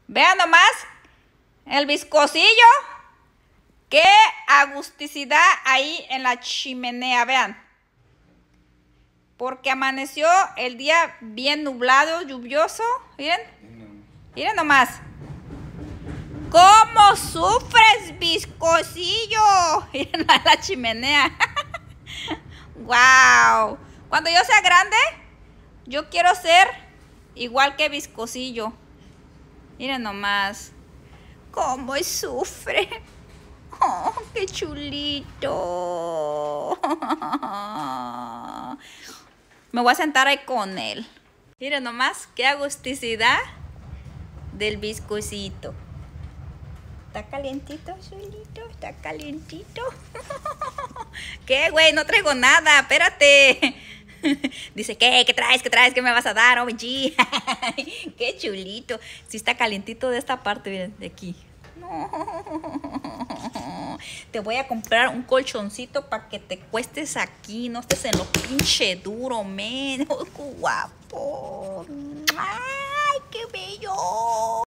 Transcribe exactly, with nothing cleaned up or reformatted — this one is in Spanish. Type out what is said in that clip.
Vean nomás el viscosillo. Qué agusticidad ahí en la chimenea, vean. Porque amaneció el día bien nublado, lluvioso. Miren. Miren nomás. ¿Cómo sufres, viscosillo? Miren la, la chimenea. Wow. Cuando yo sea grande, yo quiero ser igual que viscosillo. Miren nomás. ¿Cómo sufre? Oh, qué chulito. Me voy a sentar ahí con él. Miren nomás, qué agusticidad del viscosito. ¿Está calientito, solito? ¿Está calientito? ¿Qué, güey? No traigo nada, espérate. Dice, ¿qué? ¿Qué traes? ¿Qué traes? ¿Qué me vas a dar? O M G. Qué chulito. Sí está calientito de esta parte, miren, de aquí. No. Te voy a comprar un colchoncito para que te cuestes aquí, no estés en lo pinche duro, men. Oh, guapo. Ay, qué bello.